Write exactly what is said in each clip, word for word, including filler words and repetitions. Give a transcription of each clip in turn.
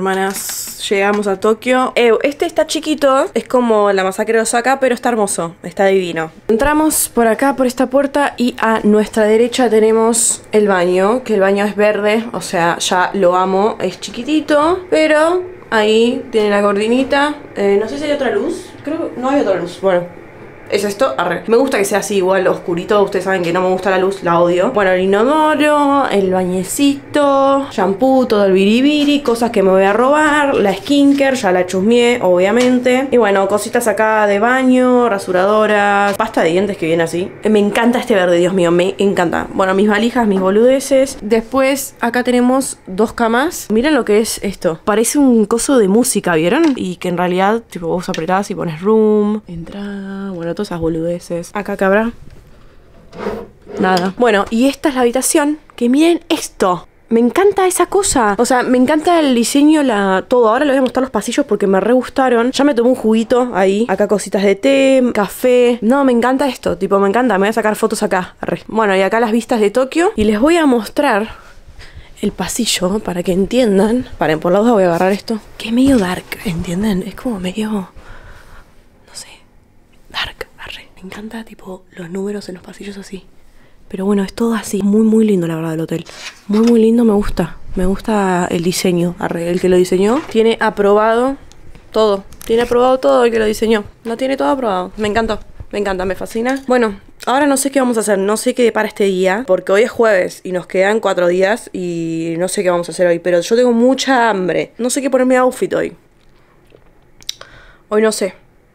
hermanas, llegamos a Tokio. Eh, este está chiquito, es como la masacre de Osaka, pero está hermoso, está divino. Entramos por acá, por esta puerta, y a nuestra derecha tenemos el baño, que el baño es verde, o sea, ya lo amo. Es chiquitito, pero ahí tiene la cortinita. Eh, no sé si hay otra luz, creo que no hay otra luz, bueno. Es esto, arre. Me gusta que sea así igual, oscurito. Ustedes saben que no me gusta la luz, la odio. Bueno, el inodoro, el bañecito, shampoo, todo el biribiri, cosas que me voy a robar. La skincare, ya la chusmeé, obviamente. Y bueno, cositas acá de baño, rasuradoras, pasta de dientes que viene así. Me encanta este verde, Dios mío, me encanta. Bueno, mis valijas, mis boludeces. Después, acá tenemos dos camas. Miren lo que es esto. Parece un coso de música, ¿vieron? Y que en realidad, tipo, vos apretás y pones room, entrada, bueno, todas esas boludeces. Acá cabrá. Nada. Bueno, y esta es la habitación. Que miren esto. Me encanta esa cosa. O sea, me encanta el diseño, la todo. Ahora les voy a mostrar los pasillos porque me re gustaron. Ya me tomé un juguito ahí. Acá cositas de té, café. No, me encanta esto. Tipo, me encanta. Me voy a sacar fotos acá. Arre. Bueno, y acá las vistas de Tokio. Y les voy a mostrar el pasillo para que entiendan. Paren, por la duda voy a agarrar esto. Que es medio dark, ¿entienden? Es como medio... no sé. Dark. Me encanta, tipo, los números en los pasillos así. Pero bueno, es todo así. Muy, muy lindo, la verdad, el hotel. Muy, muy lindo, me gusta. Me gusta el diseño. El que lo diseñó tiene aprobado todo. Tiene aprobado todo el que lo diseñó. Lo tiene todo aprobado. Me encantó. Me encanta, me fascina. Bueno, ahora no sé qué vamos a hacer. No sé qué depara este día. Porque hoy es jueves y nos quedan cuatro días. Y no sé qué vamos a hacer hoy. Pero yo tengo mucha hambre. No sé qué ponerme outfit hoy. Hoy no sé.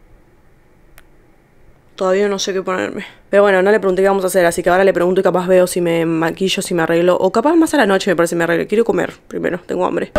Todavía no sé qué ponerme. Pero bueno, no le pregunté qué vamos a hacer. Así que ahora le pregunto y capaz veo si me maquillo, si me arreglo. O capaz más a la noche me parece me arreglo. Quiero comer primero, tengo hambre.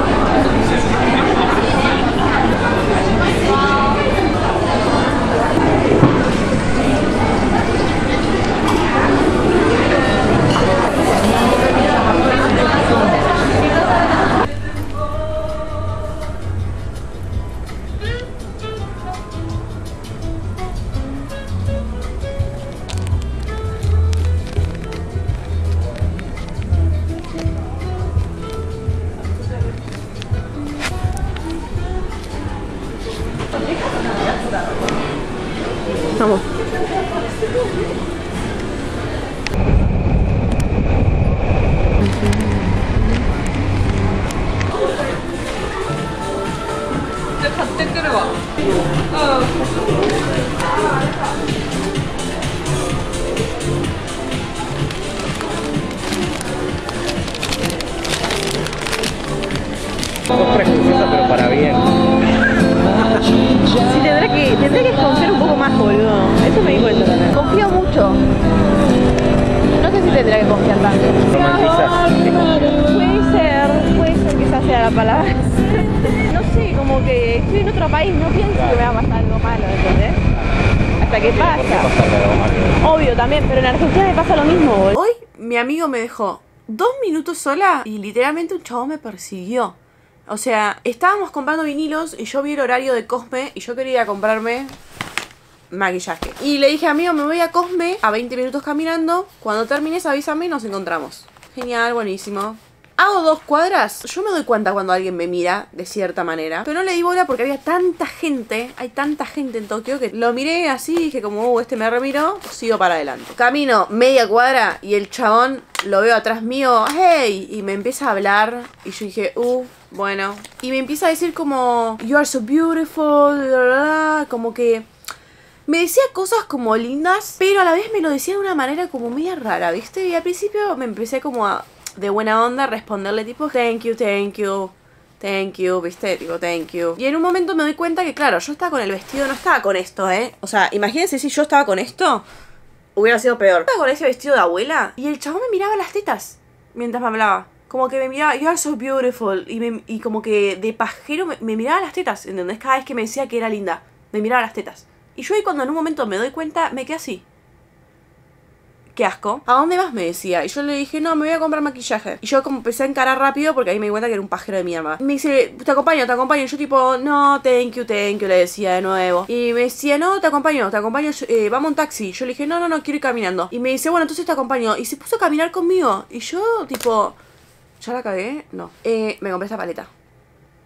Vamos. Pero para bien. Sí, tendré que, tendré que confiar un poco más, boludo. Eso me di cuenta también. Confío mucho. No sé si tendré que confiar tanto. Romantizas. Puede ser, puede ser que esa sea la palabra. No sé, como que estoy en otro país, no pienso que me va a pasar algo malo, ¿entendés? Hasta que pasa. Obvio también, pero en Argentina me pasa lo mismo, boludo. Hoy mi amigo me dejó dos minutos sola y literalmente un chavo me persiguió. O sea, estábamos comprando vinilos y yo vi el horario de Cosme y yo quería comprarme maquillaje. Y le dije, amigo, me voy a Cosme a veinte minutos caminando. Cuando termines avísame y nos encontramos. Genial, buenísimo. Hago dos cuadras. Yo me doy cuenta cuando alguien me mira de cierta manera. Pero no le di bola porque había tanta gente. Hay tanta gente en Tokio que lo miré así y dije como, uh, este me remiró. Sigo para adelante. Camino media cuadra y el chabón lo veo atrás mío. Hey, y me empieza a hablar. Y yo dije, uh, bueno. Y me empieza a decir como, you are so beautiful. Bla, bla, bla, como que... me decía cosas como lindas, pero a la vez me lo decía de una manera como media rara, ¿viste? Y al principio me empecé como a, de buena onda, a responderle tipo thank you, thank you, thank you, ¿viste? Tipo thank you. Y en un momento me doy cuenta que, claro, yo estaba con el vestido, no estaba con esto, ¿eh? O sea, imagínense si yo estaba con esto, hubiera sido peor. Estaba con ese vestido de abuela y el chabón me miraba las tetas mientras me hablaba. Como que me miraba, you are so beautiful. Y, me, y como que de pajero me, me miraba las tetas, ¿entendés? Cada vez que me decía que era linda, me miraba las tetas. Y yo ahí cuando en un momento me doy cuenta, me quedé así. Qué asco. ¿A dónde vas? Me decía. Y yo le dije, no, me voy a comprar maquillaje. Y yo como empecé a encarar rápido porque ahí me di cuenta que era un pajero de mierda. Me dice, te acompaño, te acompaño. Y yo tipo, no, thank you, thank you, le decía de nuevo. Y me decía, no, te acompaño, te acompaño, eh, vamos en taxi. Yo le dije, no, no, no, quiero ir caminando. Y me dice, bueno, entonces te acompaño. Y se puso a caminar conmigo. Y yo tipo, ¿ya la cagué? No. Eh, me compré esta paleta.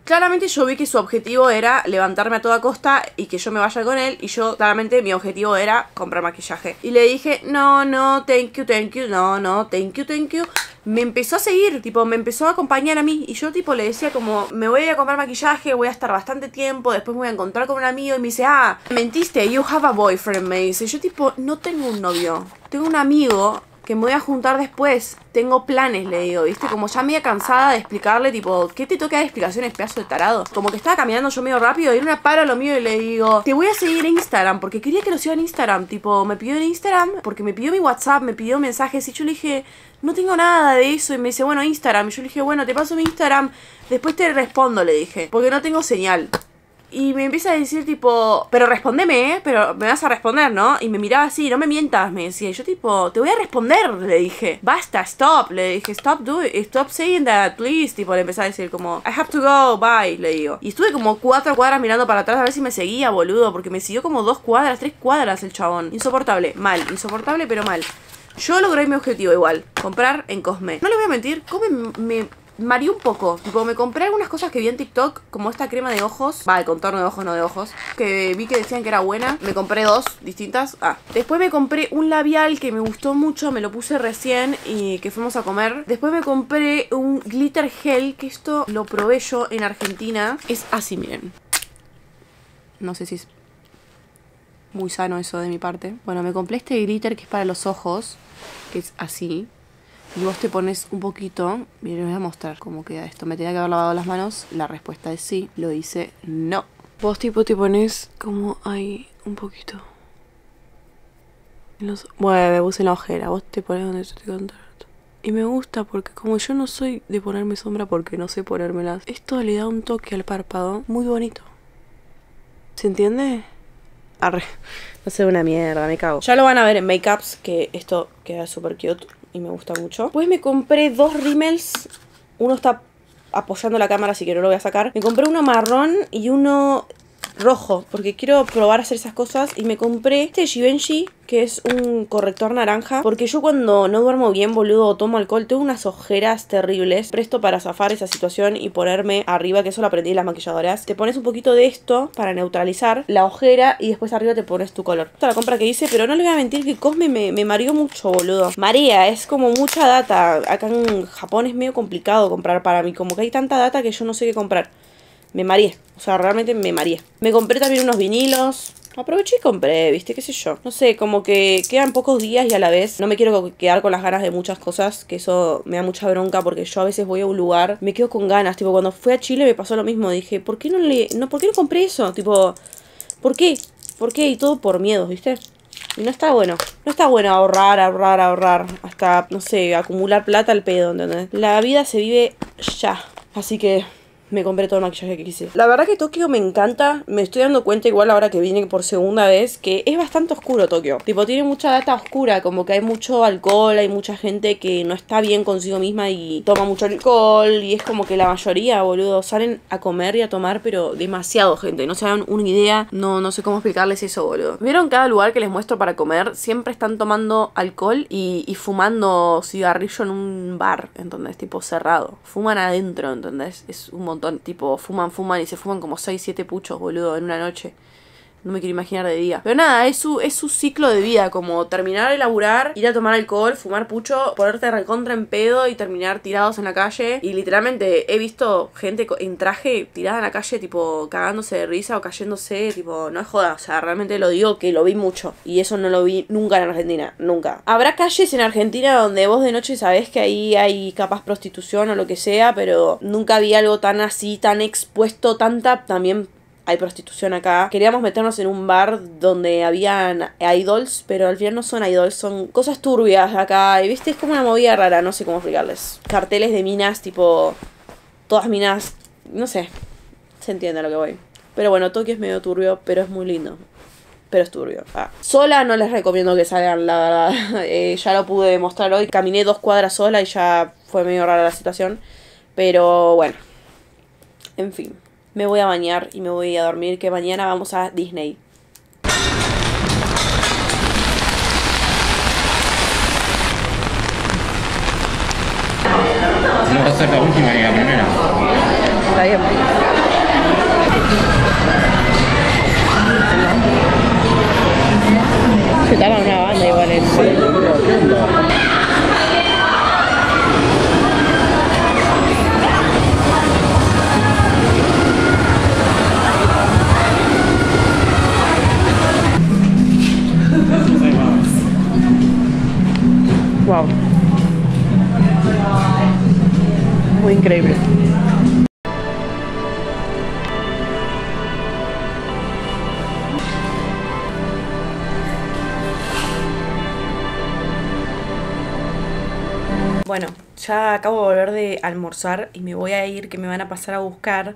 Claramente yo vi que su objetivo era levantarme a toda costa y que yo me vaya con él. Y yo, claramente, mi objetivo era comprar maquillaje. Y le dije, no, no, thank you, thank you, no, no, thank you, thank you. Me empezó a seguir, tipo, me empezó a acompañar a mí. Y yo, tipo, le decía como, me voy a ir a comprar maquillaje, voy a estar bastante tiempo, después me voy a encontrar con un amigo. Y me dice, ah, mentiste, you have a boyfriend, me dice. Yo, tipo, no tengo un novio, tengo un amigo que me voy a juntar después. Tengo planes, le digo, ¿viste? Como ya media cansada de explicarle, tipo, ¿qué te toca de explicaciones, pedazo de tarado? Como que estaba caminando yo medio rápido y una para lo mío y le digo, te voy a seguir en Instagram, porque quería que lo siga en Instagram. Tipo, me pidió en Instagram, porque me pidió mi WhatsApp, me pidió mensajes y yo le dije, no tengo nada de eso. Y me dice, bueno, Instagram. Y yo le dije, bueno, te paso mi Instagram, después te respondo, le dije, porque no tengo señal. Y me empieza a decir tipo, pero respondeme, ¿eh? Pero me vas a responder, ¿no? Y me miraba así, no me mientas, me decía. Y yo tipo, te voy a responder, le dije. Basta, stop, le dije, stop doing, stop saying that, please. Tipo, le empecé a decir como, I have to go, bye, le digo. Y estuve como cuatro cuadras mirando para atrás a ver si me seguía, boludo. Porque me siguió como dos cuadras, tres cuadras el chabón. Insoportable, mal, insoportable pero mal. Yo logré mi objetivo igual, comprar en Cosme. No le voy a mentir, Cosme me... mareé un poco, tipo me compré algunas cosas que vi en TikTok, como esta crema de ojos, va, el contorno de ojos, no de ojos, que vi que decían que era buena. Me compré dos distintas. Ah, después me compré un labial que me gustó mucho, me lo puse recién y que fuimos a comer. Después me compré un glitter gel, que esto lo probé yo en Argentina. Es así, miren. No sé si es muy sano eso de mi parte. Bueno, me compré este glitter que es para los ojos, que es así. Y vos te pones un poquito. Miren, les voy a mostrar cómo queda esto. ¿Me tenía que haber lavado las manos? La respuesta es sí. Lo hice no. Vos tipo te pones como ahí un poquito. Los... Bueno, me puse en la ojera. Vos te pones donde yo te conté. Y me gusta porque como yo no soy de ponerme sombra porque no sé ponérmelas, esto le da un toque al párpado muy bonito. ¿Se entiende? Arre. No sé, una mierda, me cago. Ya lo van a ver en Makeups, que esto queda súper cute y me gusta mucho. Pues me compré dos rímels. Uno está apoyando la cámara, así que no lo voy a sacar. Me compré uno marrón y uno rojo, porque quiero probar a hacer esas cosas. Y me compré este Givenchy, que es un corrector naranja, porque yo cuando no duermo bien, boludo, o tomo alcohol, tengo unas ojeras terribles. Presto para zafar esa situación y ponerme arriba, que eso lo aprendí en las maquilladoras. Te pones un poquito de esto para neutralizar la ojera y después arriba te pones tu color. Esta es la compra que hice, pero no le voy a mentir que Cosme me, me mareó mucho, boludo. Marea, es como mucha data. Acá en Japón es medio complicado comprar para mí, como que hay tanta data que yo no sé qué comprar. Me mareé, o sea, realmente me mareé. Me compré también unos vinilos. Aproveché y compré, viste, qué sé yo. No sé, como que quedan pocos días y a la vez no me quiero quedar con las ganas de muchas cosas, que eso me da mucha bronca porque yo a veces voy a un lugar, me quedo con ganas. Tipo, cuando fui a Chile me pasó lo mismo. Dije, ¿por qué no le, no, por qué no compré eso? Tipo, ¿por qué? ¿Por qué? Y todo por miedos, ¿viste? Y no está bueno. No está bueno ahorrar, ahorrar, ahorrar. Hasta, no sé, acumular plata al pedo, ¿entendés? La vida se vive ya. Así que me compré todo el maquillaje que quise. La verdad que Tokio me encanta. Me estoy dando cuenta igual ahora que vine por segunda vez que es bastante oscuro Tokio. Tipo, tiene mucha data oscura. Como que hay mucho alcohol. Hay mucha gente que no está bien consigo misma y toma mucho alcohol. Y es como que la mayoría, boludo, salen a comer y a tomar, pero demasiado gente. No se dan una idea. No, no sé cómo explicarles eso, boludo. ¿Vieron cada lugar que les muestro para comer? Siempre están tomando alcohol y, y fumando cigarrillo en un bar, ¿entendés? Tipo cerrado. Fuman adentro, ¿entendés? Es un montón. Tipo, fuman, fuman y se fuman como seis, siete puchos, boludo, en una noche. No me quiero imaginar de día. Pero nada, es su, es su ciclo de vida. Como terminar de laburar, ir a tomar alcohol, fumar pucho, ponerte recontra en pedo y terminar tirados en la calle. Y literalmente he visto gente en traje tirada en la calle, tipo cagándose de risa o cayéndose. Tipo, no es joda. O sea, realmente lo digo que lo vi mucho. Y eso no lo vi nunca en Argentina. Nunca. Habrá calles en Argentina donde vos de noche sabés que ahí hay capaz prostitución o lo que sea. Pero nunca vi algo tan así, tan expuesto, tanta también. Hay prostitución acá. Queríamos meternos en un bar donde habían idols, pero al final no son idols, son cosas turbias acá. Y viste, es como una movida rara, no sé cómo explicarles. Carteles de minas, tipo, todas minas, no sé, se entiende a lo que voy. Pero bueno, Tokio es medio turbio, pero es muy lindo. Pero es turbio. Ah. Sola no les recomiendo que salgan, la verdad. eh, ya lo pude demostrar hoy. Caminé dos cuadras sola y ya fue medio rara la situación. Pero bueno, en fin. Me voy a bañar y me voy a dormir, que mañana vamos a Disney. No va a ser la última ni la primera. Está bien. Se tapa una banda igual en wow. Muy increíble. Bueno, ya acabo de volver de almorzar y me voy a ir, que me van a pasar a buscar.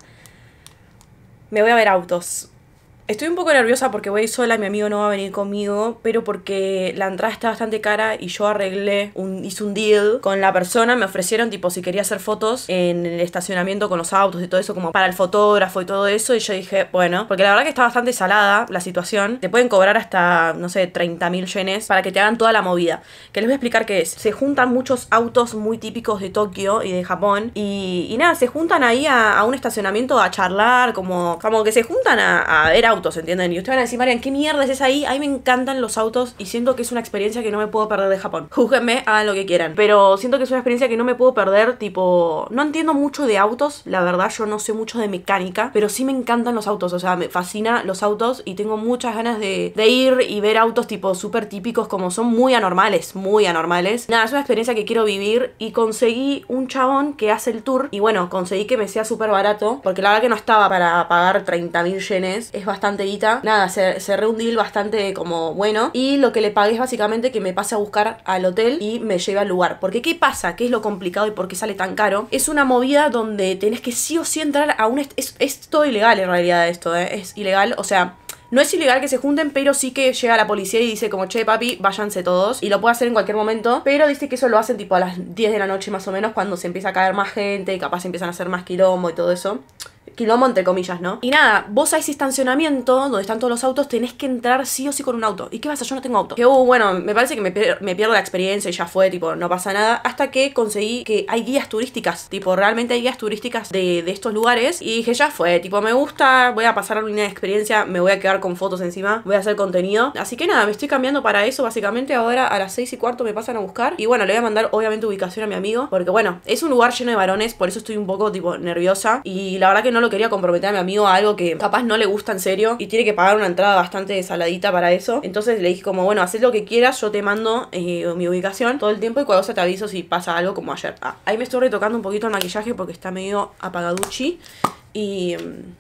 Me voy a ver autos. Estoy un poco nerviosa porque voy sola y mi amigo no va a venir conmigo, pero porque la entrada está bastante cara y yo arreglé, un, hice un deal con la persona, me ofrecieron tipo si quería hacer fotos en el estacionamiento con los autos y todo eso, como para el fotógrafo y todo eso, y yo dije, bueno, porque la verdad que está bastante salada la situación, te pueden cobrar hasta, no sé, treinta mil yenes para que te hagan toda la movida, que les voy a explicar qué es. Se juntan muchos autos muy típicos de Tokio y de Japón, y, y nada, se juntan ahí a, a un estacionamiento a charlar, como, como que se juntan a, a ver autos, ¿entienden? Y ustedes van a decir, Marian, ¿qué mierda es ahí? A mí me encantan los autos y siento que es una experiencia que no me puedo perder de Japón. Júzguenme, hagan lo que quieran, pero siento que es una experiencia que no me puedo perder, tipo, no entiendo mucho de autos, la verdad, yo no sé mucho de mecánica, pero sí me encantan los autos, o sea, me fascina los autos y tengo muchas ganas de, de ir y ver autos tipo súper típicos, como son muy anormales, muy anormales. Nada, es una experiencia que quiero vivir y conseguí un chabón que hace el tour y bueno, conseguí que me sea súper barato, porque la verdad que no estaba para pagar treinta mil yenes, es bastante guita. Nada, cerré un deal bastante como bueno y lo que le pagué es básicamente que me pase a buscar al hotel y me lleve al lugar. Porque ¿qué pasa? ¿Qué es lo complicado y por qué sale tan caro? Es una movida donde tenés que sí o sí entrar a un... Es, es todo ilegal en realidad esto, ¿eh? Es ilegal, o sea... No es ilegal que se junten, pero sí que llega la policía y dice como, che, papi, váyanse todos. Y lo puede hacer en cualquier momento, pero dice que eso lo hacen tipo a las diez de la noche más o menos, cuando se empieza a caer más gente y capaz empiezan a hacer más quilombo y todo eso. Quilombo entre comillas, ¿no? Y nada, vos a ese estacionamiento donde están todos los autos tenés que entrar sí o sí con un auto. ¿Y qué pasa? Yo no tengo auto. Que, uh, bueno, me parece que me, pier me pierdo la experiencia y ya fue, tipo, no pasa nada. Hasta que conseguí que hay guías turísticas. Tipo, realmente hay guías turísticas de, de estos lugares. Y dije, ya fue, tipo, me gusta, voy a pasar una experiencia, me voy a quedar con fotos encima, voy a hacer contenido. Así que nada, me estoy cambiando para eso, básicamente. Ahora a las seis y cuarto me pasan a buscar. Y bueno, le voy a mandar, obviamente, ubicación a mi amigo. Porque bueno, es un lugar lleno de varones, por eso estoy un poco, tipo, nerviosa. Y la verdad que no lo quería comprometer a mi amigo a algo que capaz no le gusta en serio y tiene que pagar una entrada bastante saladita para eso. Entonces le dije como, bueno, haz lo que quieras, yo te mando eh, mi ubicación todo el tiempo y cuando se te aviso si pasa algo como ayer. Ah, ahí me estoy retocando un poquito el maquillaje porque está medio apagaduchi y... Um,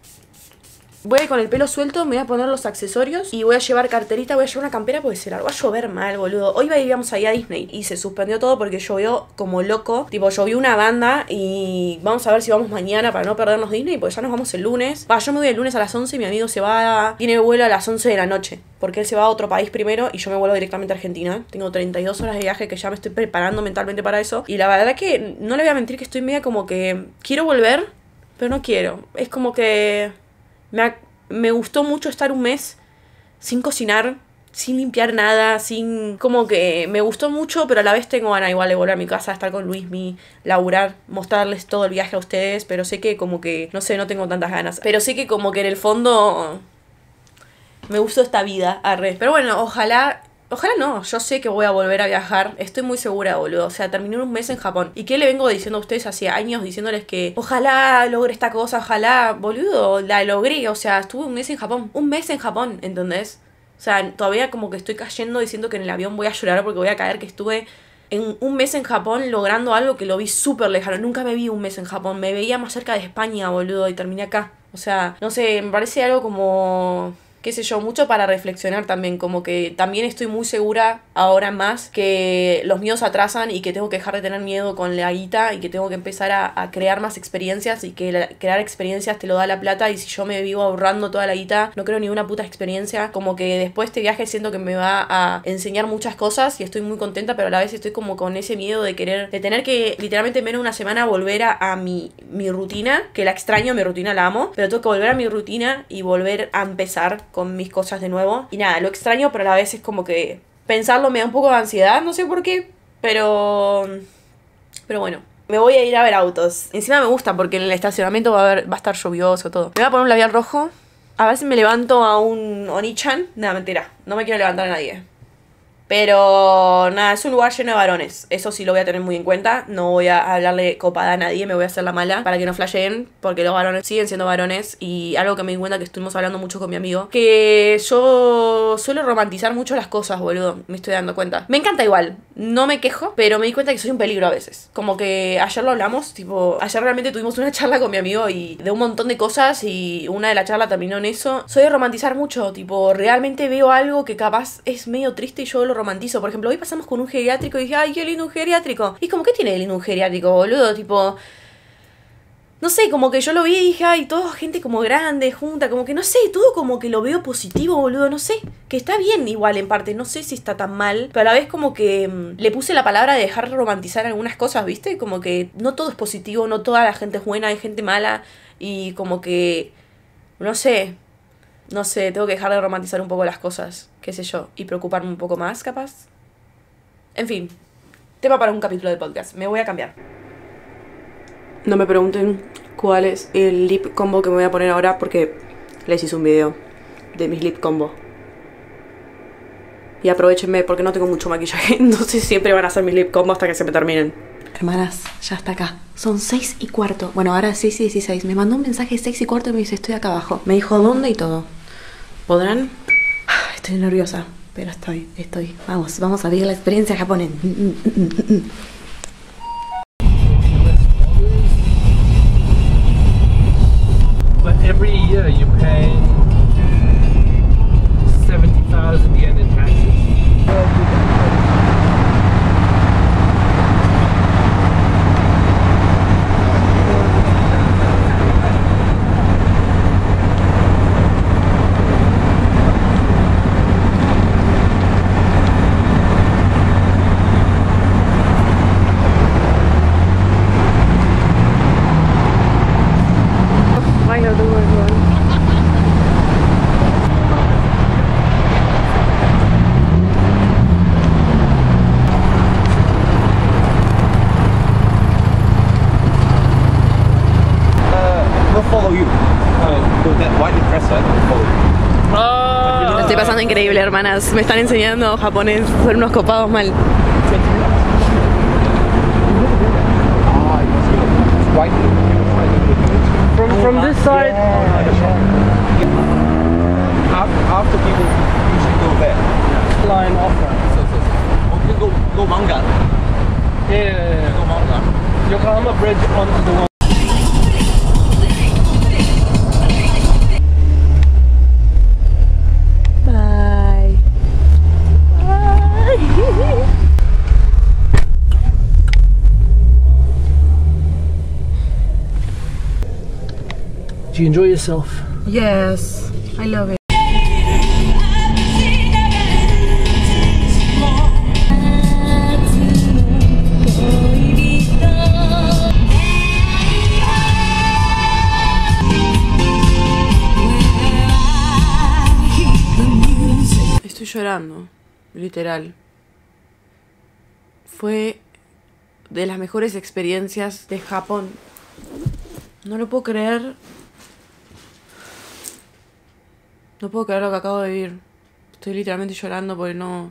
voy a ir con el pelo suelto, me voy a poner los accesorios y voy a llevar carterita, voy a llevar una campera porque se la va a llover mal, boludo. Hoy íbamos a ir a Disney y se suspendió todo porque llovió como loco. Tipo, llovió una banda y vamos a ver si vamos mañana para no perdernos Disney porque ya nos vamos el lunes. Va, yo me voy el lunes a las once y mi amigo se va, tiene vuelo a las once de la noche porque él se va a otro país primero y yo me vuelvo directamente a Argentina. Tengo treinta y dos horas de viaje que ya me estoy preparando mentalmente para eso. Y la verdad que no le voy a mentir que estoy media como que quiero volver, pero no quiero. Es como que... Me, ha, me gustó mucho estar un mes sin cocinar, sin limpiar nada, sin... Como que me gustó mucho, pero a la vez tengo ganas igual de volver a mi casa, estar con Luismi, laburar, mostrarles todo el viaje a ustedes, pero sé que como que, no sé, no tengo tantas ganas. Pero sé que como que en el fondo me gustó esta vida, arre. Pero bueno, ojalá... Ojalá no, yo sé que voy a volver a viajar, estoy muy segura, boludo. O sea, terminé un mes en Japón. ¿Y qué le vengo diciendo a ustedes hace años? Diciéndoles que ojalá logre esta cosa, ojalá, boludo, la logré. O sea, estuve un mes en Japón, un mes en Japón, ¿entendés? O sea, todavía como que estoy cayendo diciendo que en el avión voy a llorar porque voy a caer, que estuve en un mes en Japón logrando algo que lo vi súper lejano. Nunca me vi un mes en Japón, me veía más cerca de España, boludo, y terminé acá. O sea, no sé, me parece algo como... qué sé yo, mucho para reflexionar también, como que también estoy muy segura ahora más que los míos atrasan y que tengo que dejar de tener miedo con la guita y que tengo que empezar a, a crear más experiencias y que la, crear experiencias te lo da la plata y si yo me vivo ahorrando toda la guita no creo ni una puta experiencia, como que después este viaje siento que me va a enseñar muchas cosas y estoy muy contenta, pero a la vez estoy como con ese miedo de querer, de tener que literalmente en menos de una semana volver a, a mi, mi rutina, que la extraño, mi rutina la amo, pero tengo que volver a mi rutina y volver a empezar con mis cosas de nuevo. Y nada, lo extraño, pero a la vez es como que pensarlo me da un poco de ansiedad, no sé por qué, pero... Pero bueno, Me voy a ir a ver autos. Encima me gusta porque en el estacionamiento va a, haber, va a estar lluvioso todo. Me voy a poner un labial rojo. A ver si me levanto a un Onichan. Nada, mentira. No me quiero levantar a nadie. Pero nada, es un lugar lleno de varones. Eso sí lo voy a tener muy en cuenta. No voy a hablarle copada a nadie. Me voy a hacer la mala para que no flasheen. Porque los varones siguen siendo varones. Y algo que me di cuenta que estuvimos hablando mucho con mi amigo, que yo suelo romantizar mucho las cosas, boludo. Me estoy dando cuenta. Me encanta igual. No me quejo. Pero me di cuenta que soy un peligro a veces. Como que ayer lo hablamos. Tipo, ayer realmente tuvimos una charla con mi amigo. Y de un montón de cosas. Y una de la charla terminó en eso. Soy de romantizar mucho. Tipo, realmente veo algo que capaz es medio triste y yo lo romantizo. Por ejemplo, hoy pasamos con un geriátrico y dije, ay, qué lindo un geriátrico. Y como, ¿qué tiene de lindo un geriátrico, boludo? Tipo, no sé, como que yo lo vi y dije, ay, toda gente como grande, junta, como que no sé, todo como que lo veo positivo, boludo, no sé. Que está bien igual en parte, no sé si está tan mal, pero a la vez como que mmm, le puse la palabra de dejar de romantizar algunas cosas, ¿viste? Como que no todo es positivo, no toda la gente es buena, hay gente mala y como que, no sé... No sé, tengo que dejar de romantizar un poco las cosas, qué sé yo, y preocuparme un poco más, capaz. En fin, tema para un capítulo de podcast. Me voy a cambiar. No me pregunten cuál es el lip combo que me voy a poner ahora porque les hice un video de mis lip combo. Y aprovechenme porque no tengo mucho maquillaje, entonces siempre van a hacer mis lip combo hasta que se me terminen. Hermanas, ya está acá. Son seis y cuarto. Bueno, ahora seis y dieciséis. Me mandó un mensaje seis y cuarto y me dice, estoy acá abajo. Me dijo dónde y todo. ¿Podrán? Estoy nerviosa, pero estoy, estoy. Vamos, vamos a vivir la experiencia japonesa. But every year you pay seventy thousand yen in taxes. Lo estoy pasando increíble, hermanas. Me están enseñando japonés. Son unos copados mal. From from this side. After people usually go there. Line offer. So, so, so. Oh, you go, go manga. Yeah, yeah, yeah. Go manga. Yokohama Bridge onto the one. Bye. Bye. Do you enjoy yourself? Yes, I love it. Estoy llorando, literal. Fue de las mejores experiencias de Japón. No lo puedo creer. No puedo creer lo que acabo de vivir. Estoy literalmente llorando porque no... O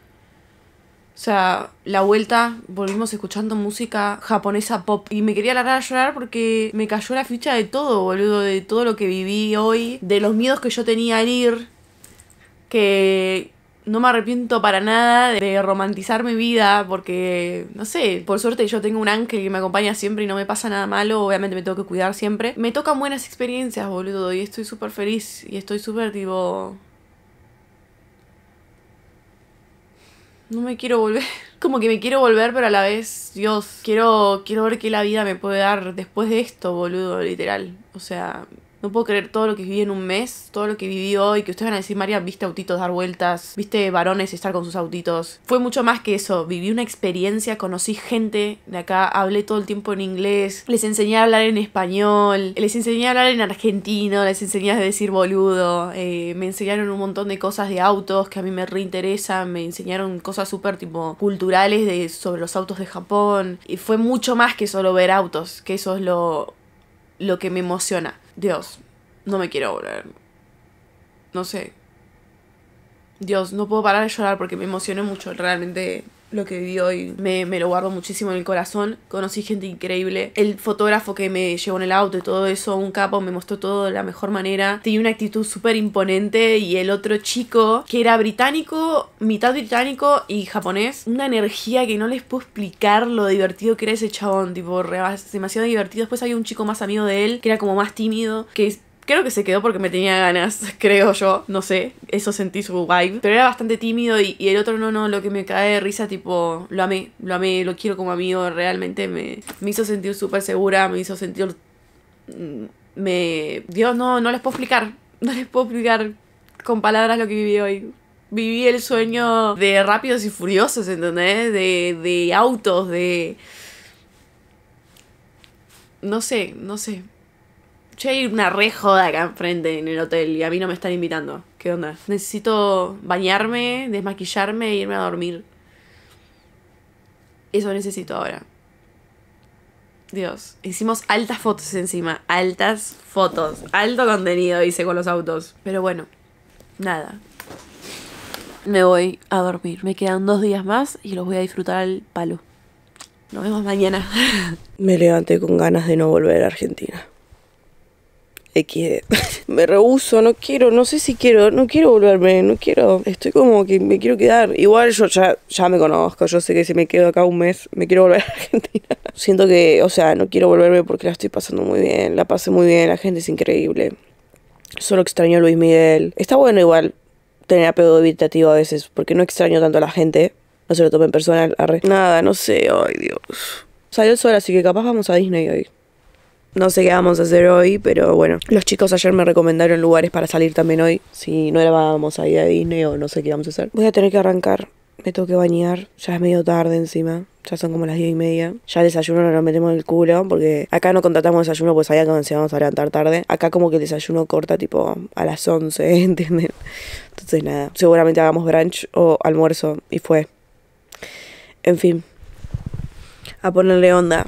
sea, la vuelta, volvimos escuchando música japonesa pop. Y me quería largar a llorar porque me cayó la ficha de todo, boludo. De todo lo que viví hoy. De los miedos que yo tenía al ir. Que no me arrepiento para nada de romantizar mi vida. Porque, no sé, por suerte yo tengo un ángel que me acompaña siempre y no me pasa nada malo. Obviamente me tengo que cuidar siempre. Me tocan buenas experiencias, boludo. Y estoy súper feliz. Y estoy súper, tipo... No me quiero volver. Como que me quiero volver, pero a la vez, Dios, quiero, quiero ver qué la vida me puede dar después de esto, boludo, literal. O sea, No puedo creer todo lo que viví en un mes, todo lo que viví hoy, que ustedes van a decir, María, viste autitos dar vueltas, viste varones estar con sus autitos. Fue mucho más que eso, viví una experiencia, conocí gente de acá, hablé todo el tiempo en inglés, les enseñé a hablar en español, les enseñé a hablar en argentino, les enseñé a decir boludo, eh, me enseñaron un montón de cosas de autos que a mí me reinteresan, me enseñaron cosas súper tipo culturales de, sobre los autos de Japón, y fue mucho más que solo ver autos, que eso es lo, lo que me emociona. Dios, no me quiero volver. No sé. Dios, no puedo parar de llorar porque me emocioné mucho. Realmente lo que viví hoy me, me lo guardo muchísimo en el corazón. Conocí gente increíble. El fotógrafo que me llevó en el auto y todo eso, un capo, me mostró todo de la mejor manera. Tenía una actitud súper imponente. Y el otro chico, que era británico, mitad británico y japonés, una energía que no les puedo explicar lo divertido que era ese chabón. Tipo, re, demasiado divertido. Después había un chico más amigo de él, que era como más tímido, que creo que se quedó porque me tenía ganas, creo yo, no sé, eso sentí su vibe. Pero era bastante tímido y, y el otro no, no, lo que me cae de risa, tipo, lo amé, lo amé, lo quiero como amigo, realmente me, me hizo sentir súper segura, me hizo sentir... Me... Dios, no, no les puedo explicar, no les puedo explicar con palabras lo que viví hoy. Viví el sueño de Rápidos y Furiosos, ¿entendés? De, de autos, de... No sé, no sé. Yo hay una re joda acá enfrente en el hotel y a mí no me están invitando. ¿Qué onda? Necesito bañarme, desmaquillarme e irme a dormir. Eso necesito ahora. Dios. Hicimos altas fotos encima. Altas fotos. Alto contenido hice con los autos. Pero bueno, nada. Me voy a dormir. Me quedan dos días más y los voy a disfrutar al palo. Nos vemos mañana. Me levanté con ganas de no volver a Argentina. equis de. Me rehúso, no quiero, no sé si quiero, no quiero volverme, no quiero. Estoy como que me quiero quedar. Igual yo ya, ya me conozco, yo sé que si me quedo acá un mes, me quiero volver a Argentina. Siento que, o sea, no quiero volverme porque la estoy pasando muy bien, la pasé muy bien, la gente es increíble. Solo extraño a Luis Miguel. Está bueno igual tener apego evitativo a veces, porque no extraño tanto a la gente. No se lo tomen personal, arre. Nada, no sé, ay Dios. Salió el sol, así que capaz vamos a Disney hoy. No sé qué vamos a hacer hoy, pero bueno. Los chicos ayer me recomendaron lugares para salir también hoy. Si no era vamos a ir a Disney o no sé qué vamos a hacer. Voy a tener que arrancar. Me tengo que bañar. Ya es medio tarde encima. Ya son como las diez y media. Ya el desayuno no lo metemos en el culo. Porque acá no contratamos desayuno porque sabía que nos íbamos a levantar tarde. Acá como que el desayuno corta tipo a las once, ¿entienden? Entonces nada. Seguramente hagamos brunch o almuerzo. Y fue. En fin. A ponerle onda.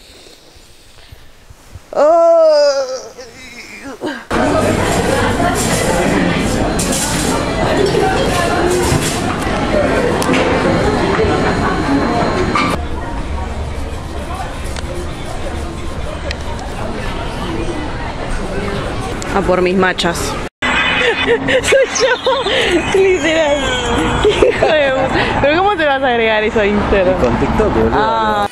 A por mis machas. Soy yo, literal. Hijo de... Pero ¿cómo te vas a agregar eso a Instagram? Con TikTok, boludo. Ah.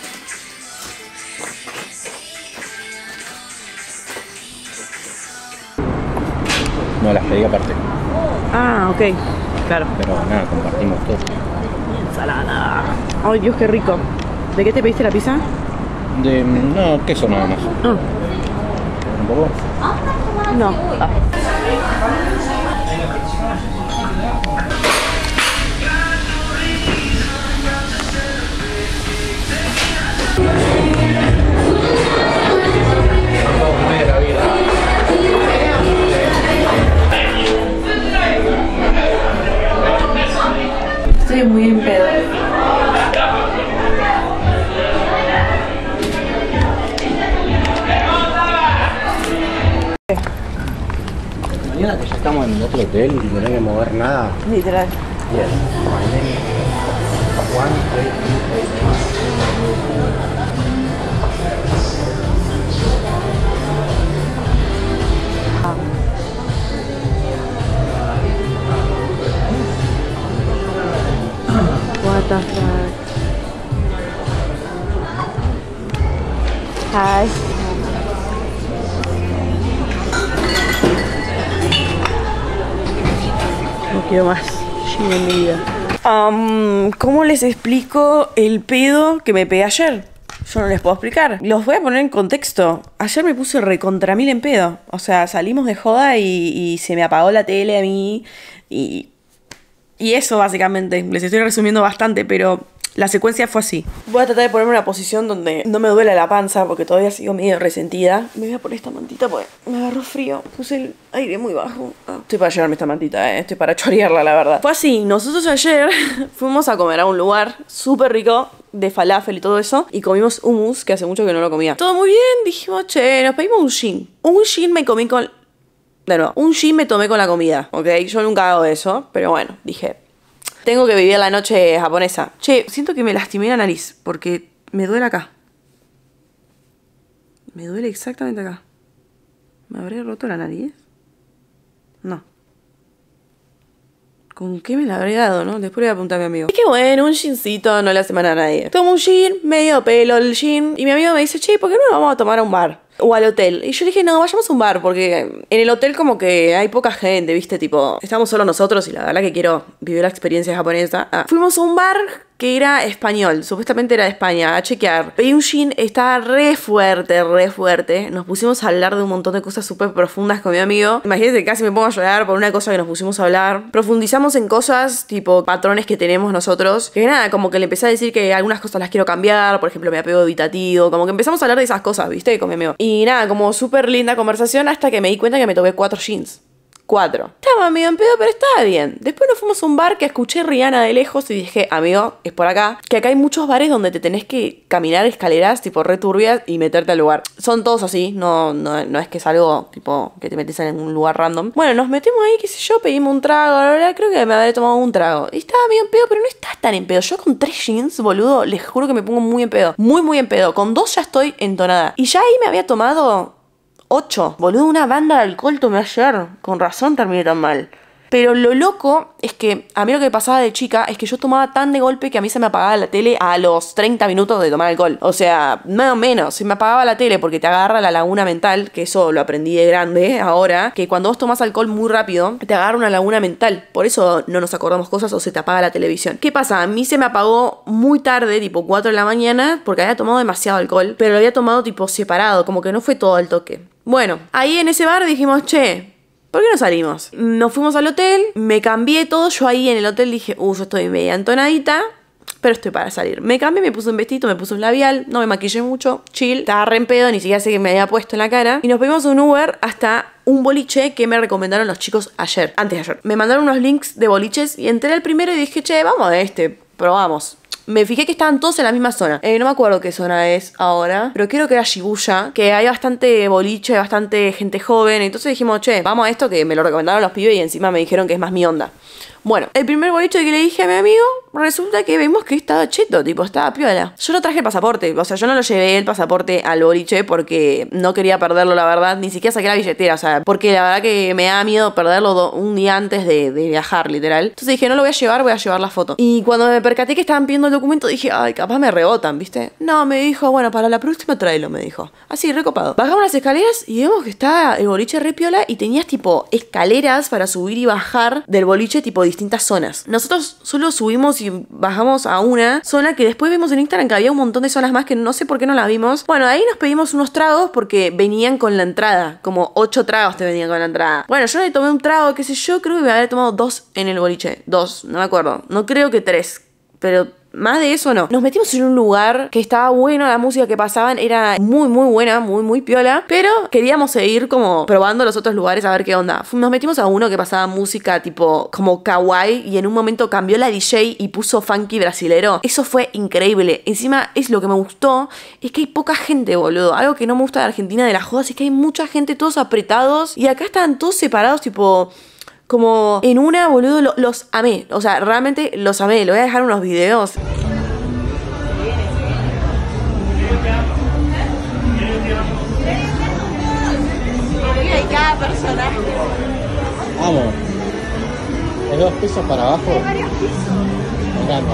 No, las pedí aparte. Ah, ok. Claro. Pero nada, compartimos todo. Ensalada. Ay, Dios, qué rico. ¿De qué te pediste la pizza? De... no, queso nada más. Ah. ¿Un poco? No. Ah. Estoy muy en pedo. Mañana que ya estamos en otro hotel y no hay que mover nada. Literal. Bien. My name is Juan. What the fuck? Hi. No quiero más Gin en mi vida. Um, ¿Cómo les explico el pedo que me pegué ayer? Yo no les puedo explicar. Los voy a poner en contexto. Ayer me puse recontra mil en pedo. O sea, salimos de joda y, y se me apagó la tele a mí. Y, y eso básicamente. Les estoy resumiendo bastante, pero la secuencia fue así. Voy a tratar de ponerme en una posición donde no me duele la panza porque todavía sigo medio resentida. Me voy a poner esta mantita porque me agarró frío. Puse el aire muy bajo. Ah, estoy para llevarme esta mantita, eh. Estoy para chorearla, la verdad. Fue así. Nosotros ayer fuimos a comer a un lugar súper rico de falafel y todo eso, y comimos hummus, que hace mucho que no lo comía. Todo muy bien, dijimos, che, nos pedimos un gin. Un gin me comí con... De nuevo, un gin me tomé con la comida, ¿ok? Yo nunca hago eso, pero bueno, dije, tengo que vivir la noche japonesa. Che, siento que me lastimé la nariz, porque me duele acá. Me duele exactamente acá. ¿Me habré roto la nariz? No. ¿Con qué me la habré dado, no? Después le voy a preguntar a mi amigo. Es que bueno, un gincito no le hace mal a nadie. Tomo un gin, medio pelo el gin. Y mi amigo me dice, che, ¿por qué no nos vamos a tomar a un bar? O al hotel. Y yo le dije, no, vayamos a un bar. Porque en el hotel como que hay poca gente, ¿viste? Tipo, estamos solo nosotros y la verdad que quiero vivir la experiencia japonesa. Ah. Fuimos a un bar que era español. Supuestamente era de España. A chequear. Pedí un gin, estaba re fuerte, re fuerte. Nos pusimos a hablar de un montón de cosas súper profundas con mi amigo. Imagínense que casi me pongo a llorar por una cosa que nos pusimos a hablar. Profundizamos en cosas, tipo patrones que tenemos nosotros. Que nada, como que le empecé a decir que algunas cosas las quiero cambiar. Por ejemplo, mi apego evitativo. Como que empezamos a hablar de esas cosas, ¿viste? Con mi amigo. Y nada, como súper linda conversación hasta que me di cuenta que me tomé cuatro gins. Cuatro. Estaba medio en pedo, pero estaba bien. Después nos fuimos a un bar que escuché Rihanna de lejos y dije, amigo, es por acá. Que acá hay muchos bares donde te tenés que caminar escaleras tipo re turbias y meterte al lugar. Son todos así, no, no, no es que es algo tipo que te metes en un lugar random. Bueno, nos metemos ahí, qué sé yo, pedimos un trago, la verdad, creo que me habré tomado un trago. Y estaba medio en pedo, pero no estás tan en pedo. Yo con tres jeans, boludo, les juro que me pongo muy en pedo. Muy, muy en pedo. Con dos ya estoy entonada. Y ya ahí me había tomado... ocho. Boludo, una banda de alcohol tomé ayer. Con razón terminé tan mal. Pero lo loco es que a mí lo que me pasaba de chica es que yo tomaba tan de golpe que a mí se me apagaba la tele a los treinta minutos de tomar alcohol. O sea, más o menos, se me apagaba la tele porque te agarra la laguna mental, que eso lo aprendí de grande ahora, que cuando vos tomás alcohol muy rápido, te agarra una laguna mental. Por eso no nos acordamos cosas o se te apaga la televisión. ¿Qué pasa? A mí se me apagó muy tarde, tipo cuatro de la mañana, porque había tomado demasiado alcohol, pero lo había tomado tipo separado, como que no fue todo al toque. Bueno, ahí en ese bar dijimos, che, ¿por qué no salimos? Nos fuimos al hotel, me cambié todo. Yo ahí en el hotel dije, uh, yo estoy media entonadita, pero estoy para salir. Me cambié, me puse un vestido, me puse un labial, no me maquillé mucho, chill. Estaba re en pedo, ni siquiera sé qué me había puesto en la cara. Y nos pedimos un Uber hasta un boliche que me recomendaron los chicos ayer, antes de ayer. Me mandaron unos links de boliches y entré al primero y dije, che, vamos a este, probamos. Me fijé que estaban todos en la misma zona. Eh, no me acuerdo qué zona es ahora, pero creo que era Shibuya, que hay bastante boliche, bastante gente joven. Entonces dijimos, che, vamos a esto que me lo recomendaron los pibes y encima me dijeron que es más mi onda. Bueno, el primer boliche que le dije a mi amigo, resulta que vimos que estaba cheto, tipo, estaba piola. Yo no traje el pasaporte, o sea, yo no lo llevé el pasaporte al boliche porque no quería perderlo, la verdad. Ni siquiera saqué la billetera, o sea, porque la verdad que me da miedo perderlo un día antes de, de viajar, literal. Entonces dije, no lo voy a llevar, voy a llevar la foto. Y cuando me percaté que estaban pidiendo el documento, dije, ay, capaz me rebotan, ¿viste? No, me dijo, bueno, para la próxima tráelo, me dijo. Así, recopado. Bajamos las escaleras y vemos que estaba el boliche re piola y tenías, tipo, escaleras para subir y bajar del boliche, tipo, distintas zonas. Nosotros solo subimos y bajamos a una zona que después vimos en Instagram que había un montón de zonas más que no sé por qué no las vimos. Bueno, ahí nos pedimos unos tragos porque venían con la entrada. Como ocho tragos te venían con la entrada. Bueno, yo le tomé un trago, qué sé yo, creo que me había tomado dos en el boliche. Dos, no me acuerdo. No creo que tres, pero... más de eso no. Nos metimos en un lugar que estaba bueno, la música que pasaban era muy muy buena, muy muy piola, pero queríamos seguir como probando los otros lugares a ver qué onda. Nos metimos a uno que pasaba música tipo como kawaii y en un momento cambió la D J y puso funky brasilero. Eso fue increíble. Encima es lo que me gustó, es que hay poca gente, boludo. Algo que no me gusta de Argentina de las jodas es que hay mucha gente, todos apretados y acá estaban todos separados tipo... como en una, boludo, lo, los amé. O sea, realmente los amé. Le voy a dejar unos videos. Hay cada personaje. Vamos. ¿Hay dos pisos para abajo? Hay varios pisos. Me encanta.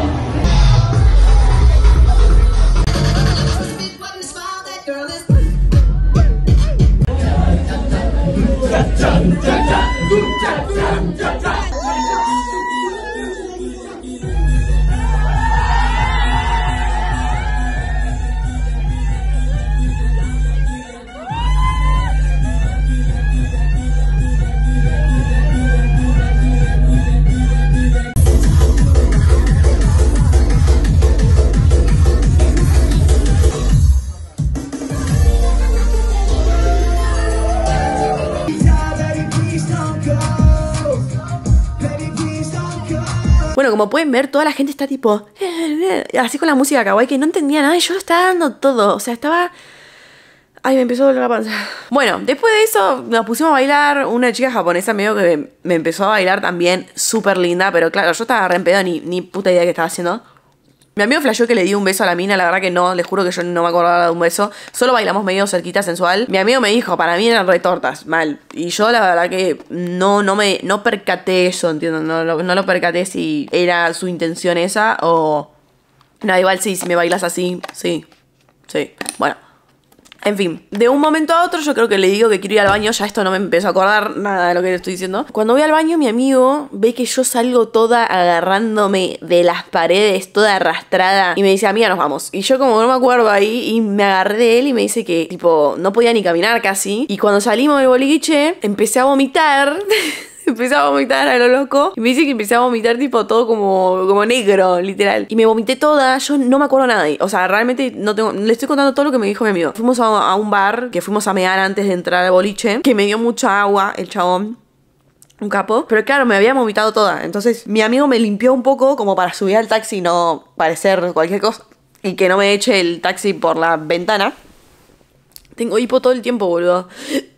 Bueno, como pueden ver, toda la gente está tipo... así con la música kawaii, que no entendía nada y yo lo estaba dando todo. O sea, estaba... Ay, me empezó a doler la panza. Bueno, después de eso nos pusimos a bailar. Una chica japonesa medio que me, me empezó a bailar también, súper linda. Pero claro, yo estaba re en pedo, ni, ni puta idea que estaba haciendo. Mi amigo flasheó que le di un beso a la mina, la verdad que no, les juro que yo no me acordaba de un beso. Solo bailamos medio cerquita, sensual. Mi amigo me dijo, para mí eran retortas, mal. Y yo la verdad que no, no me, no percaté eso, entiendo, no, no, no lo percaté si era su intención esa o... No, igual sí, si me bailas así, sí, sí, bueno. En fin, de un momento a otro yo creo que le digo que quiero ir al baño. Ya esto no me empiezo a acordar nada de lo que le estoy diciendo. Cuando voy al baño, mi amigo ve que yo salgo toda agarrándome de las paredes, toda arrastrada. Y me dice, amiga, nos vamos. Y yo como no me acuerdo ahí, y me agarré de él y me dice que, tipo, no podía ni caminar casi. Y cuando salimos del boliche, empecé a vomitar... Empecé a vomitar a lo loco. Y me dice que empecé a vomitar tipo todo como, como negro, literal. Y me vomité toda. Yo no me acuerdo nada. O sea, realmente no tengo... Le estoy contando todo lo que me dijo mi amigo. Fuimos a, a un bar que fuimos a mear antes de entrar al boliche. Que me dio mucha agua el chabón. Un capo. Pero claro, me había vomitado toda. Entonces mi amigo me limpió un poco como para subir al taxi y no parecer cualquier cosa. Y que no me eche el taxi por la ventana. Tengo hipo todo el tiempo, boludo.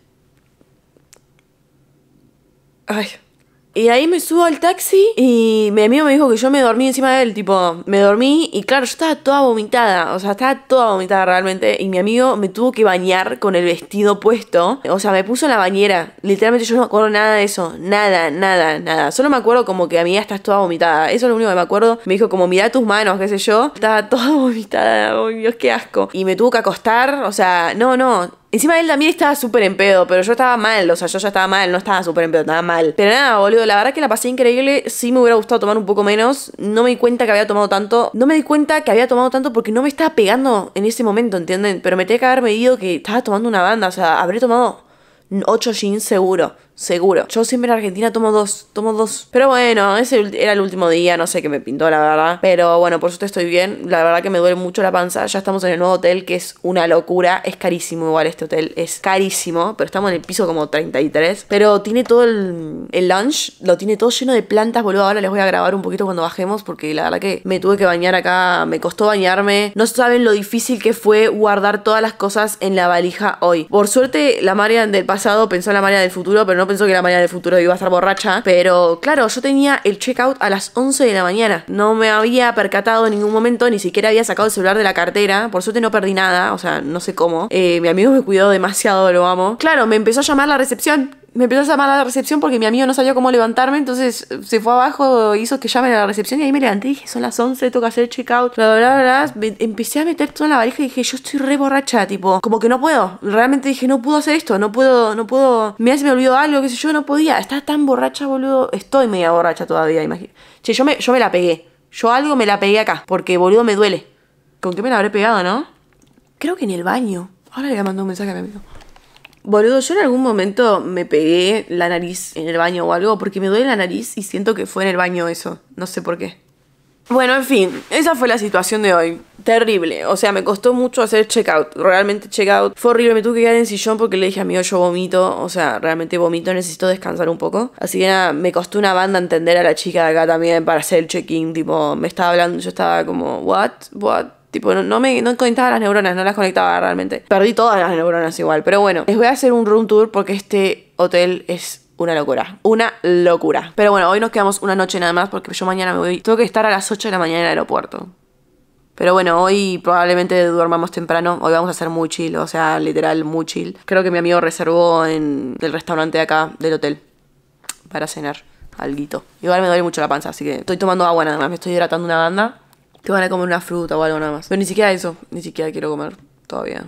Ay. Y ahí me subo al taxi y mi amigo me dijo que yo me dormí encima de él, tipo, me dormí y claro, yo estaba toda vomitada, o sea, estaba toda vomitada realmente y mi amigo me tuvo que bañar con el vestido puesto, o sea, me puso en la bañera, literalmente yo no me acuerdo nada de eso, nada, nada, nada, solo me acuerdo como que amiga estás toda vomitada, eso es lo único que me acuerdo, me dijo como mirá tus manos, qué sé yo, estaba toda vomitada, oh Dios, qué asco, y me tuvo que acostar, o sea, no, no. Encima él también estaba súper en pedo, pero yo estaba mal, o sea, yo ya estaba mal, no estaba súper en pedo, estaba mal. Pero nada, boludo, la verdad que la pasé increíble, sí me hubiera gustado tomar un poco menos, no me di cuenta que había tomado tanto, no me di cuenta que había tomado tanto porque no me estaba pegando en ese momento, ¿entienden? Pero me tenía que haber medido que estaba tomando una banda, o sea, habré tomado ocho gins seguro. Seguro. Yo siempre en Argentina tomo dos, tomo dos. Pero bueno, ese era el último día, no sé qué me pintó, la verdad. Pero bueno, por suerte estoy bien. La verdad que me duele mucho la panza. Ya estamos en el nuevo hotel, que es una locura. Es carísimo igual este hotel. Es carísimo, pero estamos en el piso como treinta y tres. Pero tiene todo el, el lounge, lo tiene todo lleno de plantas, boludo. Ahora les voy a grabar un poquito cuando bajemos, porque la verdad que me tuve que bañar acá. Me costó bañarme. No saben lo difícil que fue guardar todas las cosas en la valija hoy. Por suerte, la María del pasado pensó en la María del futuro, pero no pensó que la María del futuro iba a estar borracha. Pero claro, yo tenía el checkout a las once de la mañana. No me había percatado en ningún momento, ni siquiera había sacado el celular de la cartera. Por suerte no perdí nada, o sea, no sé cómo. Eh, mi amigo me cuidó demasiado, lo amo. Claro, me empezó a llamar la recepción. Me empezó a llamar a la recepción porque mi amigo no sabía cómo levantarme, entonces se fue abajo, hizo que llamen a la recepción y ahí me levanté y dije, son las once, tengo que hacer el checkout, bla, bla, bla, bla. Empecé a meter todo en la valija y dije, yo estoy re borracha, tipo, como que no puedo. Realmente dije, no puedo hacer esto, no puedo, no puedo. Mira si me olvidó algo, qué sé yo, no podía. Estaba tan borracha, boludo. Estoy media borracha todavía, imagínate. Che, yo me, yo me la pegué. Yo algo me la pegué acá, porque boludo me duele. ¿Con qué me la habré pegado, no? Creo que en el baño. Ahora le voy a mandar un mensaje a mi amigo. Boludo, yo en algún momento me pegué la nariz en el baño o algo porque me duele la nariz y siento que fue en el baño eso. No sé por qué. Bueno, en fin, esa fue la situación de hoy. Terrible. O sea, me costó mucho hacer checkout. Realmente checkout. Fue horrible. Me tuve que quedar en sillón porque le dije, amigo, yo vomito. O sea, realmente vomito. Necesito descansar un poco. Así que nada, me costó una banda entender a la chica de acá también para hacer el check-in. Tipo, me estaba hablando, yo estaba como, what, what. Tipo, no, no me no conectaba las neuronas, no las conectaba realmente. Perdí todas las neuronas igual. Pero bueno, les voy a hacer un room tour porque este hotel es una locura. Una locura. Pero bueno, hoy nos quedamos una noche nada más porque yo mañana me voy. Tengo que estar a las ocho de la mañana en el aeropuerto. Pero bueno, hoy probablemente duermamos temprano. Hoy vamos a hacer muy chill, o sea, literal muy chill. Creo que mi amigo reservó en el restaurante de acá del hotel para cenar alguito. Igual me duele mucho la panza, así que estoy tomando agua nada más. Me estoy hidratando una banda. Te van a comer una fruta o algo nada más. Pero ni siquiera eso. Ni siquiera quiero comer todavía.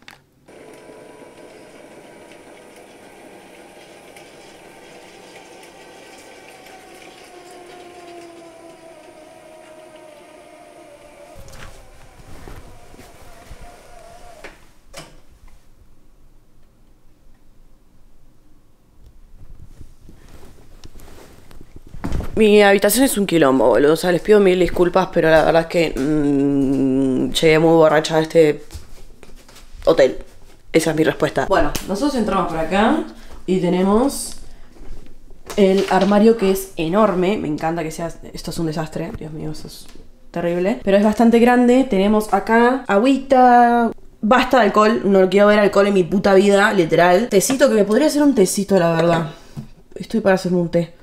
Mi habitación es un quilombo, boludo. O sea, les pido mil disculpas, pero la verdad es que mmm, llegué muy borracha a este hotel. Esa es mi respuesta. Bueno, nosotros entramos por acá y tenemos el armario, que es enorme. Me encanta que sea... Esto es un desastre. Dios mío, eso es terrible. Pero es bastante grande. Tenemos acá agüita. Basta de alcohol. No quiero ver alcohol en mi puta vida, literal. Tecito, que me podría hacer un tecito, la verdad. Estoy para hacerme un té.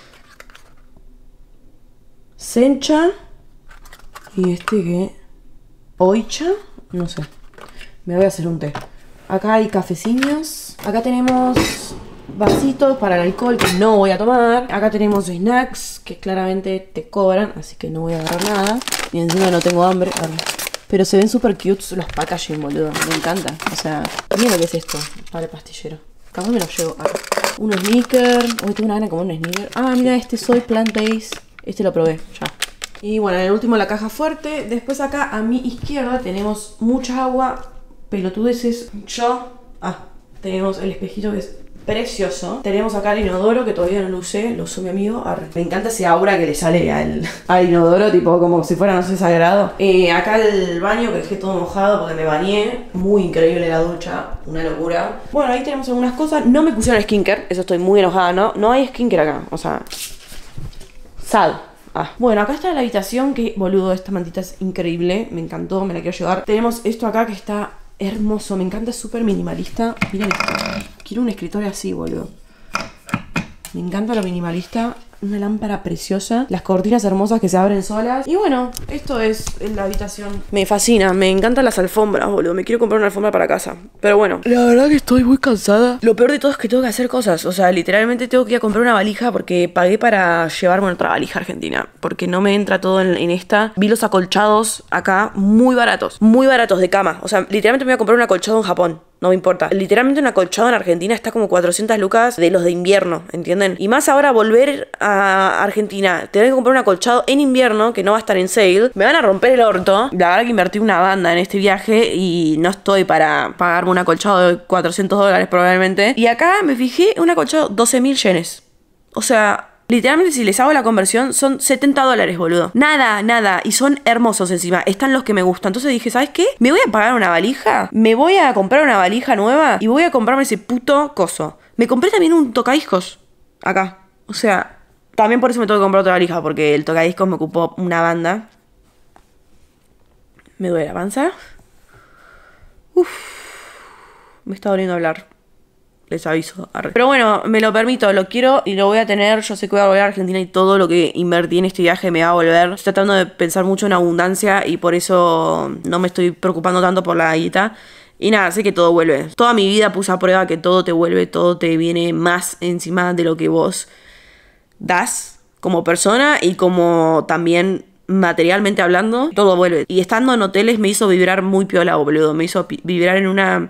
Sencha. Y este que... Oicha. No sé. Me voy a hacer un té. Acá hay cafecillos. Acá tenemos vasitos para el alcohol que no voy a tomar. Acá tenemos snacks que claramente te cobran, así que no voy a agarrar nada. Y encima no tengo hambre. Pero se ven súper cute los packaging, boludo. Me encanta. O sea, mira lo que es esto. Para el pastillero. Capaz me lo llevo. Ah, un sneaker. Hoy tengo una gana de comer un sneaker. Ah, mira, este soy plant-based. Este lo probé, ya. Y bueno, en el último la caja fuerte. Después acá a mi izquierda tenemos mucha agua. Pelotudeces. Yo. Ah, tenemos el espejito que es precioso. Tenemos acá el inodoro que todavía no lo usé. Lo usó mi amigo. Arre. Me encanta ese aura que le sale al, al inodoro. Tipo como si fuera, no sé, sagrado. Eh, acá el baño que dejé todo mojado porque me bañé. Muy increíble la ducha. Una locura. Bueno, ahí tenemos algunas cosas. No me pusieron skincare. Eso estoy muy enojada, ¿no? No hay skincare acá. O sea... Sad. Ah. Bueno, acá está la habitación que, boludo, esta mantita es increíble. Me encantó, me la quiero llevar. Tenemos esto acá que está hermoso. Me encanta, es súper minimalista. Miren esto. Quiero un escritorio así, boludo. Me encanta lo minimalista. Una lámpara preciosa. Las cortinas hermosas que se abren solas. Y bueno, esto es la habitación. Me fascina, me encantan las alfombras, boludo. Me quiero comprar una alfombra para casa. Pero bueno, la verdad que estoy muy cansada. Lo peor de todo es que tengo que hacer cosas. O sea, literalmente tengo que ir a comprar una valija porque pagué para llevarme otra valija argentina. Porque no me entra todo en, en esta. Vi los acolchados acá muy baratos. Muy baratos de cama. O sea, literalmente me voy a comprar un acolchado en Japón. No me importa. Literalmente un acolchado en Argentina está como cuatrocientas lucas de los de invierno, ¿entienden? Y más ahora volver a Argentina, tener que comprar un acolchado en invierno que no va a estar en sale. Me van a romper el orto. La verdad que invertí una banda en este viaje y no estoy para pagarme un acolchado de cuatrocientos dólares probablemente. Y acá me fijé un acolchado doce mil yenes. O sea... Literalmente si les hago la conversión son setenta dólares, boludo. Nada, nada. Y son hermosos encima. Están los que me gustan. Entonces dije, ¿sabes qué? Me voy a pagar una valija. Me voy a comprar una valija nueva. Y voy a comprarme ese puto coso. Me compré también un tocadiscos. Acá. O sea, también por eso me tengo que comprar otra valija. Porque el tocadiscos me ocupó una banda. Me duele la panza. Uf. Me está doliendo hablar. Les aviso. Arre. Pero bueno, me lo permito, lo quiero y lo voy a tener. Yo sé que voy a volver a Argentina y todo lo que invertí en este viaje me va a volver. Estoy tratando de pensar mucho en abundancia y por eso no me estoy preocupando tanto por la guita. Y nada, sé que todo vuelve. Toda mi vida puse a prueba que todo te vuelve, todo te viene más encima de lo que vos das como persona y como también materialmente hablando. Todo vuelve. Y estando en hoteles me hizo vibrar muy piola, boludo. Me hizo vibrar en una...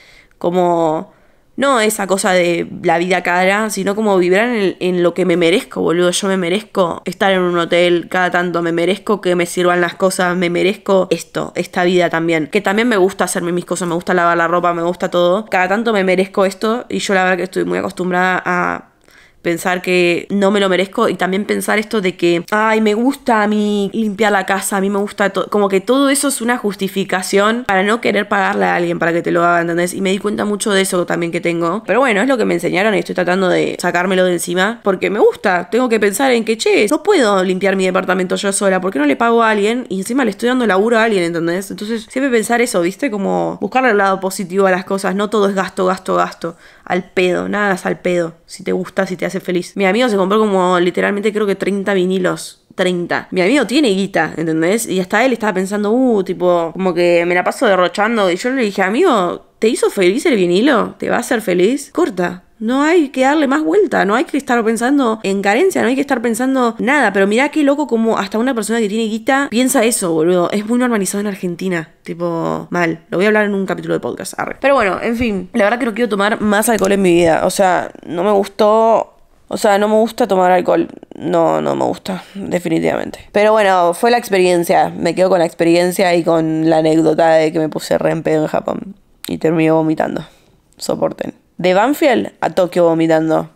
como... No esa cosa de la vida cara, sino como vibrar en, en lo que me merezco, boludo. Yo me merezco estar en un hotel cada tanto, me merezco que me sirvan las cosas, me merezco esto, esta vida también. Que también me gusta hacerme mis cosas, me gusta lavar la ropa, me gusta todo. Cada tanto me merezco esto y yo la verdad que estoy muy acostumbrada a... pensar que no me lo merezco y también pensar esto de que, ay, me gusta a mí limpiar la casa, a mí me gusta todo, como que todo eso es una justificación para no querer pagarle a alguien para que te lo haga, ¿entendés? Y me di cuenta mucho de eso también que tengo, pero bueno, es lo que me enseñaron y estoy tratando de sacármelo de encima porque me gusta, tengo que pensar en que, che, no puedo limpiar mi departamento yo sola, ¿por qué no le pago a alguien? Y encima le estoy dando laburo a alguien, ¿entendés? Entonces siempre pensar eso, ¿viste? Como buscarle el lado positivo a las cosas, no todo es gasto, gasto, gasto, al pedo, nada es al pedo, si te gusta, si te hace feliz. Mi amigo se compró como literalmente creo que treinta vinilos. treinta. Mi amigo tiene guita, ¿entendés? Y hasta él estaba pensando, uh, tipo, como que me la paso derrochando. Y yo le dije, amigo, ¿te hizo feliz el vinilo? ¿Te va a hacer feliz? Corta. No hay que darle más vuelta, no hay que estar pensando en carencia, no hay que estar pensando nada. Pero mirá qué loco como hasta una persona que tiene guita piensa eso, boludo. Es muy normalizado en Argentina, tipo, mal. Lo voy a hablar en un capítulo de podcast, arre. Pero bueno, en fin, la verdad que no quiero tomar más alcohol en mi vida. O sea, no me gustó... O sea, no me gusta tomar alcohol. No, no me gusta, definitivamente. Pero bueno, fue la experiencia. Me quedo con la experiencia y con la anécdota de que me puse re en pedo en Japón. Y terminé vomitando. Soporten. De Banfield a Tokio vomitando.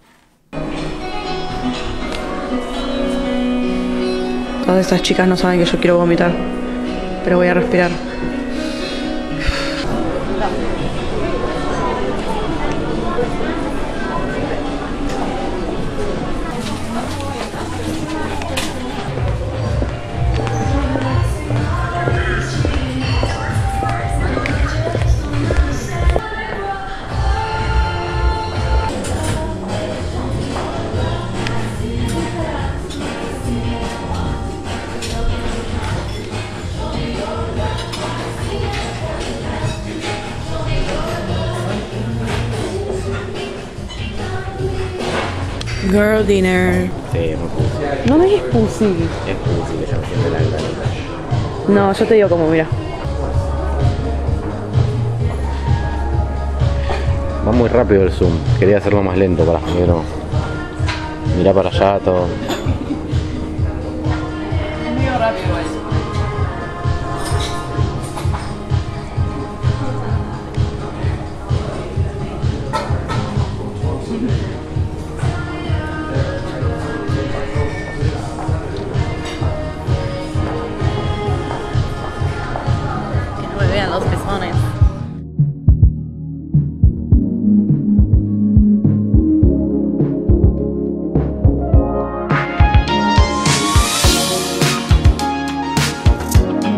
Todas estas chicas no saben que yo quiero vomitar. Pero voy a respirar. Girl dinner. Sí, es muy pussy. No me digas pussy. Es pussy que yo me siento la granita. No, yo te digo como, mira. Va muy rápido el zoom. Quería hacerlo más lento para que no. Mirá para allá todo. Es medio rápido eso.